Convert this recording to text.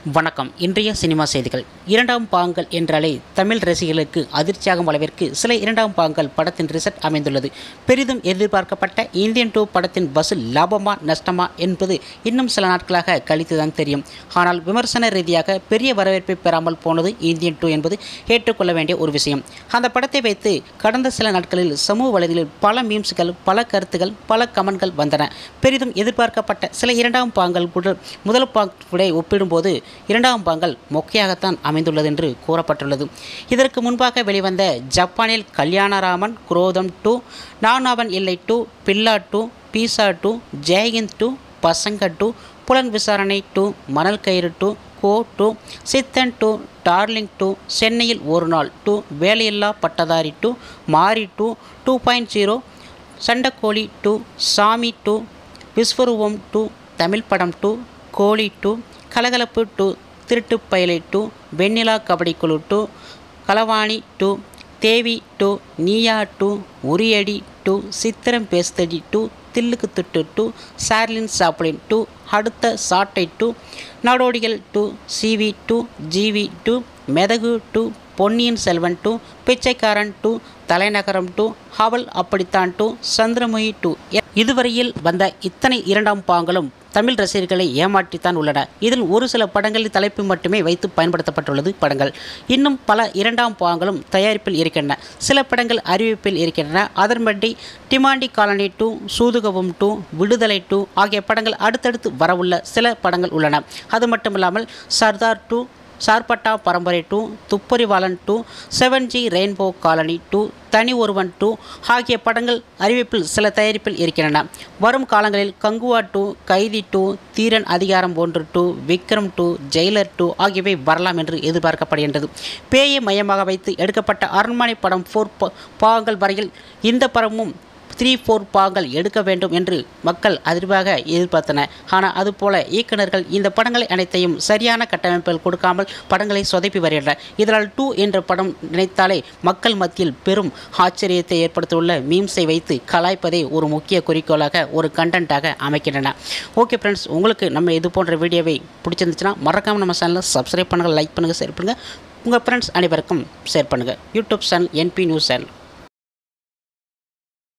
வணக்கம். இன்றைய சினிமா செய்திகள். இரண்டாம் பாகங்கள் என்றாலே தமிழ் ரசிகர்களுக்கு அதிர்ச்சியாகும் அளவிற்கு சில இரண்டாம் பாகங்கள் படத்தின் ரிசல்ட் அமைந்துள்ளது. பெரிதும் எதிர்பார்க்கப்பட்ட இந்தியன் 2 படத்தின் வசூல் லாபமா நஷ்டமா என்பது இன்னும் சில நாட்களாக கழித்துதான் தெரியும். ஆனால் விமர்சன ரீதியாக பெரிய வரவேற்பை பெறாமல் போனது இந்தியன் 2 என்பது ஏற்றுக்கொள்ள வேண்டிய ஒரு விஷயம். அந்த படத்தை வைத்து கடந்த சில நாட்களில் சமூக வலைதளங்களில் பல மீம்ஸ்கள், பல கருத்துக்கள், பல கமெண்ட்கள் வந்தன. பெரிதும் எதிர்பார்க்கப்பட்ட சில இரண்டாம் பாகங்கள் முதல் பாகத்துடன் ஒப்பிடும்போது இரண்டாம் பாகங்கள் மொக்கையாகத்தான் அமைந்துள்ளது என்று கூறப்பட்டுள்ளது. இதற்கு முன்பாக வெளிவந்த ஜப்பானில் கல்யாணராமன், குரோதம் 2, நான் அவன் இல்லை 2, பில்லா 2, பீஸா 2, ஜெயஹிந்த் 2, பசங்க 2, புலன் விசாரணை 2, மணல் கயிறு 2, கோ 2, சித்தன் 2, டார்லிங் 2, சென்னையில் ஒரு நாள் 2, வேலையில்லா பட்டதாரி 2, மாரி 2, 2.0, சண்டக்கோழி 2, சாமி 2, விஸ்வரூபம் 2, தமிழ் படம் 2, கோழி 2, கலகலப்பு 2, திருட்டு பயலை 2, வெண்ணிலா கபடி குழு 2, களவாணி 2, தேவி 2, நீயா 2, உரியடி 2, சித்திரம் பேஸ்தடி 2, தில்லுக்கு துட்டு 2, சார்லின் சாப்ளின் 2, அடுத்த சாட்டை 2, நாடோடிகள் 2, சிவி 2, ஜிவி 2, மெதகு 2, பொன்னியின் செல்வன் 2, பிச்சைக்காரன் 2, தலைநகரம் 2, அவள் அப்படித்தான் 2, சந்திரமுகி 2. இதுவரையில் வந்த இத்தனை இரண்டாம் பாகங்களும் தமிழ் ரசிகர்களை ஏமாற்றித்தான் உள்ளன. இதில் ஒரு சில படங்களின் தலைப்பு மட்டுமே வைத்து பயன்படுத்தப்பட்டுள்ளது படங்கள். இன்னும் பல இரண்டாம் பாகங்களும் தயாரிப்பில் இருக்கின்றன. சில படங்கள் அறிவிப்பில் இருக்கின்றன. அதன்படி டிமாண்டி காலனி 2, சூதுகவும் 2, விடுதலை 2 ஆகிய படங்கள் அடுத்தடுத்து வரவுள்ள சில படங்கள் உள்ளன. அது மட்டுமில்லாமல் சர்தார் 2, சார்பட்டா பரம்பரை 2, துப்பறிவாளன் 2, 7G ரெயின்போ காலனி 2, தனி ஒருவன் 2 ஆகிய படங்கள் அறிவிப்பில் சில தயாரிப்பில் இருக்கின்றன. வரும் காலங்களில் கங்குவா 2, கைதி 2, தீரன் அதிகாரம் 1 2, விக்ரம் 2, ஜெயிலர் 2 ஆகியவை வரலாம் என்று எதிர்பார்க்கப்படுகின்றது. பேயை மையமாக வைத்து எடுக்கப்பட்ட அரண்மனை படம் 4 பாகங்கள் வரையில் இந்த படமும் 3-4 பாகங்கள் எடுக்க வேண்டும் என்று மக்கள் அதிர்வாக எதிர்பார்த்தனர். ஆனால் அதுபோல இயக்குநர்கள் இந்த படங்களை அனைத்தையும் சரியான கட்டமைப்பில் கொடுக்காமல் படங்களை சொதப்பி வருகின்றனர். இதனால் 2 என்ற படம் நினைத்தாலே மக்கள் மத்தியில் பெரும் ஆச்சரியத்தை ஏற்படுத்தியுள்ள மீம்ஸை வைத்து கலாய்ப்பதை ஒரு முக்கிய குறிக்கோளாக, ஒரு கண்டென்ட்டாக அமைக்கின்றன. ஓகே ஃப்ரெண்ட்ஸ், உங்களுக்கு நம்ம இது போன்ற வீடியோவை பிடிச்சிருந்துச்சுன்னா மறக்காமல் நம்ம சேனலை சப்ஸ்கிரைப் பண்ணுங்கள், லைக் பண்ணுங்கள், ஷேர் பண்ணுங்கள். உங்கள் ஃப்ரெண்ட்ஸ் அனைவருக்கும் ஷேர் பண்ணுங்கள். YouTube channel NP news channel.